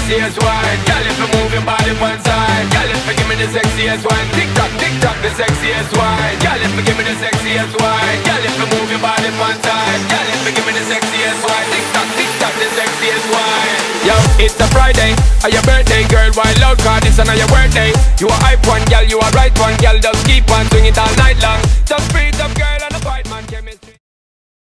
sexiest wine. Girl, if you move your body one side. Girl, if you give me the sexiest wine. Tick tock, the sexiest wine. Girl, if you give me the sexiest wine. Girl, if you move your body one side. Girl, if you give me the sexiest wine. Tick tock, the sexiest wine. Yo, it's a Friday, or your birthday, girl. Wild out, cause it's on your birthday. You a hype one, girl. You a right one, girl. Just keep on swing it all night long. Just breathe up, girl, and a fight man came in.